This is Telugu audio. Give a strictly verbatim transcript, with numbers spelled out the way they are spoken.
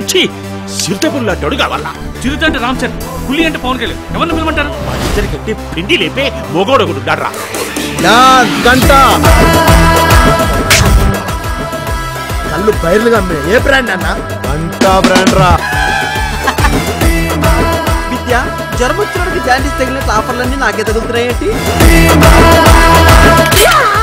చిరుతపుల్లా అడ్డాడు కావాలా? చిరుత అంటే రామ్ చరణ్, పులి అంటే పవన్ కళ్యాణ్. ఎవరిని పిలవమంటారు? మా ఇద్దరికంటే పిండి లేపే మొగోడు ఒకడు డాడ్రా. గంట కళ్ళు బయలుగా అమ్మే ఏ బ్రాండ్ అన్న? గంటా బ్రాండ్ రా. విద్య జ్వరం వచ్చినోడికి జాండీస్ తగిలినట్లు ఆఫర్లన్నీ నాకే తగులుతున్నాయేంటి?